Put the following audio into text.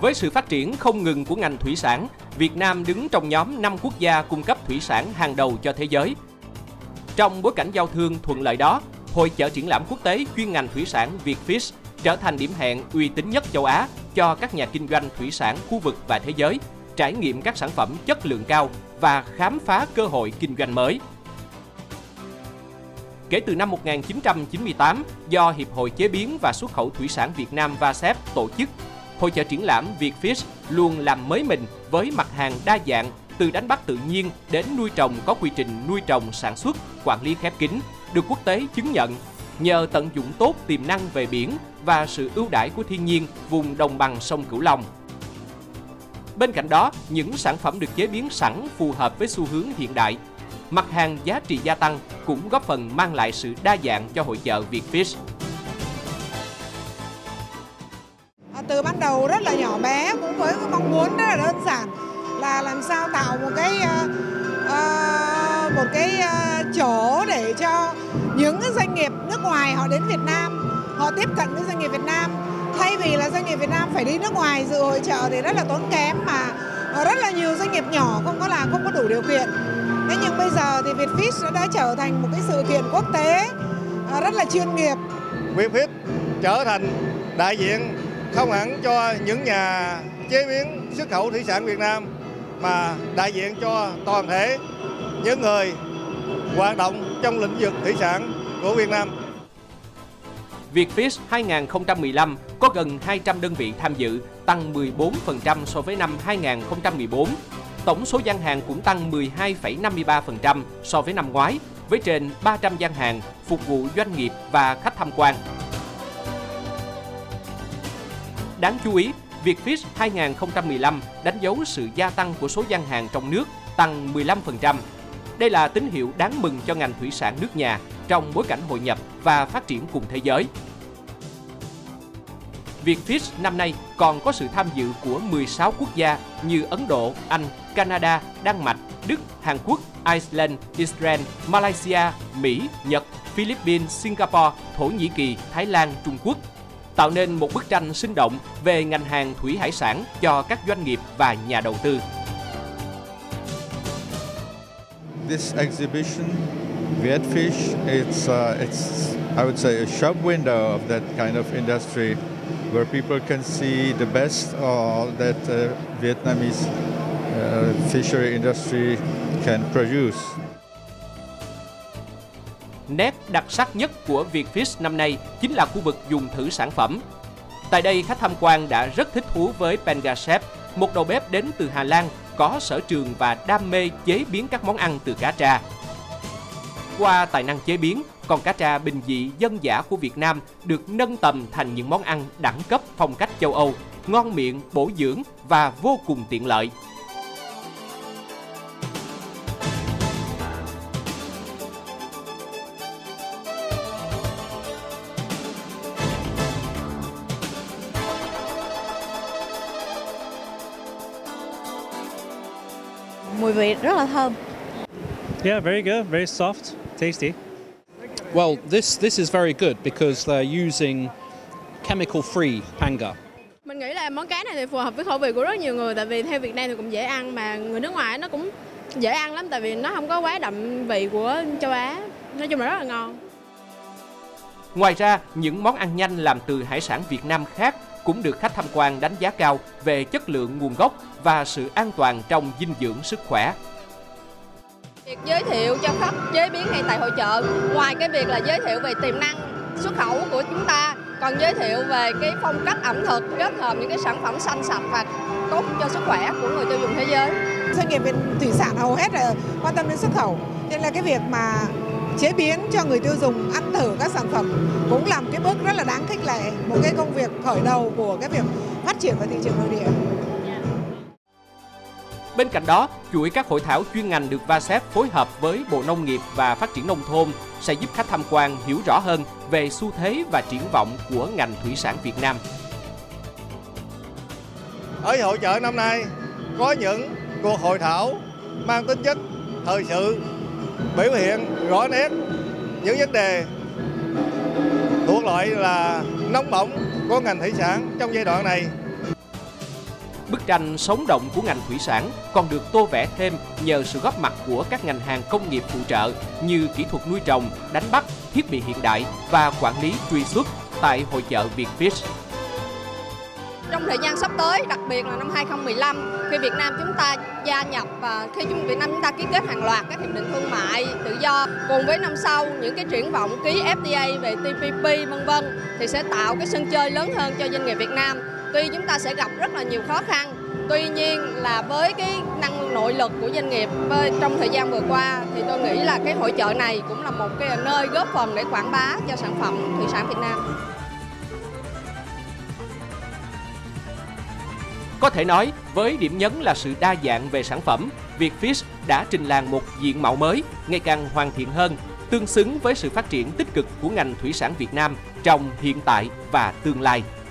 Với sự phát triển không ngừng của ngành thủy sản, Việt Nam đứng trong nhóm 5 quốc gia cung cấp thủy sản hàng đầu cho thế giới. Trong bối cảnh giao thương thuận lợi đó, Hội chợ triển lãm quốc tế chuyên ngành thủy sản Vietfish trở thành điểm hẹn uy tín nhất châu Á cho các nhà kinh doanh thủy sản khu vực và thế giới, trải nghiệm các sản phẩm chất lượng cao và khám phá cơ hội kinh doanh mới. Kể từ năm 1998, do Hiệp hội Chế biến và Xuất khẩu Thủy sản Việt Nam VASEP tổ chức, Hội chợ triển lãm Vietfish luôn làm mới mình với mặt hàng đa dạng, từ đánh bắt tự nhiên đến nuôi trồng có quy trình nuôi trồng sản xuất, quản lý khép kín, được quốc tế chứng nhận nhờ tận dụng tốt tiềm năng về biển và sự ưu đãi của thiên nhiên vùng đồng bằng sông Cửu Long. Bên cạnh đó, những sản phẩm được chế biến sẵn phù hợp với xu hướng hiện đại. Mặt hàng giá trị gia tăng cũng góp phần mang lại sự đa dạng cho hội chợ Vietfish. Từ ban đầu rất là nhỏ bé cũng với mong muốn rất là đơn giản là làm sao tạo một cái chỗ để cho những doanh nghiệp nước ngoài họ đến Việt Nam, họ tiếp cận với doanh nghiệp Việt Nam. Thay vì là doanh nghiệp Việt Nam phải đi nước ngoài dự hội chợ thì rất là tốn kém, mà rất là nhiều doanh nghiệp nhỏ không có đủ điều kiện. Thế nhưng bây giờ thì Vietfish đã trở thành một cái sự kiện quốc tế rất là chuyên nghiệp. Vietfish trở thành đại diện không hẳn cho những nhà chế biến xuất khẩu thủy sản Việt Nam, mà đại diện cho toàn thể những người hoạt động trong lĩnh vực thủy sản của Việt Nam. Vietfish 2015 có gần 200 đơn vị tham dự, tăng 14% so với năm 2014. Tổng số gian hàng cũng tăng 12,53% so với năm ngoái, với trên 300 gian hàng phục vụ doanh nghiệp và khách tham quan. Đáng chú ý, Vietfish 2015 đánh dấu sự gia tăng của số gian hàng trong nước, tăng 15%. Đây là tín hiệu đáng mừng cho ngành thủy sản nước nhà trong bối cảnh hội nhập và phát triển cùng thế giới. Vietfish năm nay còn có sự tham dự của 16 quốc gia như Ấn Độ, Anh, Canada, Đan Mạch, Đức, Hàn Quốc, Iceland, Israel, Malaysia, Mỹ, Nhật, Philippines, Singapore, Thổ Nhĩ Kỳ, Thái Lan, Trung Quốc, tạo nên một bức tranh sinh động về ngành hàng thủy hải sản cho các doanh nghiệp và nhà đầu tư. This exhibition, Vietfish, it's I would say a shop window of that kind of industry, where people can see the best that Vietnamese fishery industry can produce. Nét đặc sắc nhất của Vietfish năm nay chính là khu vực dùng thử sản phẩm. Tại đây, khách tham quan đã rất thích thú với Penga Chef, một đầu bếp đến từ Hà Lan có sở trường và đam mê chế biến các món ăn từ cá tra. Qua tài năng chế biến, con cá tra bình dị dân dã của Việt Nam được nâng tầm thành những món ăn đẳng cấp phong cách châu Âu, ngon miệng, bổ dưỡng và vô cùng tiện lợi. Mùi vị rất là thơm. Yeah, very good, very soft, tasty. Well, this is very good because they're using chemical-free panga. Mình nghĩ là món cá này thì phù hợp với khẩu vị của rất nhiều người, tại vì theo Việt Nam thì cũng dễ ăn, mà người nước ngoài nó cũng dễ ăn lắm, tại vì nó không có quá đậm vị của châu Á. Nói chung là rất là ngon. Ngoài ra, những món ăn nhanh làm từ hải sản Việt Nam khác cũng được khách tham quan đánh giá cao về chất lượng nguồn gốc và sự an toàn trong dinh dưỡng sức khỏe. Việc giới thiệu cho khách chế biến ngay tại hội chợ, ngoài cái việc là giới thiệu về tiềm năng xuất khẩu của chúng ta, còn giới thiệu về cái phong cách ẩm thực, kết hợp những cái sản phẩm xanh sạch và tốt cho sức khỏe của người tiêu dùng thế giới. Doanh nghiệp thủy sản hầu hết là quan tâm đến xuất khẩu, nên là cái việc mà chế biến cho người tiêu dùng ăn thử các sản phẩm cũng làm cái bước rất là đáng khích lệ, một cái công việc khởi đầu của cái việc phát triển vào thị trường nội địa. Bên cạnh đó, chuỗi các hội thảo chuyên ngành được VASEP phối hợp với Bộ Nông nghiệp và Phát triển Nông thôn sẽ giúp khách tham quan hiểu rõ hơn về xu thế và triển vọng của ngành thủy sản Việt Nam. Ở hội chợ năm nay có những cuộc hội thảo mang tính chất thời sự, biểu hiện rõ nét những vấn đề thuộc loại là nóng bỏng của ngành thủy sản trong giai đoạn này. tranh sống động của ngành thủy sản còn được tô vẽ thêm nhờ sự góp mặt của các ngành hàng công nghiệp phụ trợ như kỹ thuật nuôi trồng, đánh bắt, thiết bị hiện đại và quản lý truy xuất tại hội chợ Vietfish. Trong thời gian sắp tới, đặc biệt là năm 2015, khi Việt Nam chúng ta gia nhập và khi Việt Nam chúng ta ký kết hàng loạt các hiệp định thương mại tự do, cùng với năm sau những cái triển vọng ký FTA về TPP vân vân, thì sẽ tạo cái sân chơi lớn hơn cho doanh nghiệp Việt Nam. Tuy chúng ta sẽ gặp rất là nhiều khó khăn, tuy nhiên là với cái năng nội lực của doanh nghiệp trong thời gian vừa qua thì tôi nghĩ là cái hội chợ này cũng là một cái nơi góp phần để quảng bá cho sản phẩm thủy sản Việt Nam. Có thể nói, với điểm nhấn là sự đa dạng về sản phẩm, Vietfish đã trình làng một diện mạo mới, ngày càng hoàn thiện hơn, tương xứng với sự phát triển tích cực của ngành thủy sản Việt Nam trong hiện tại và tương lai.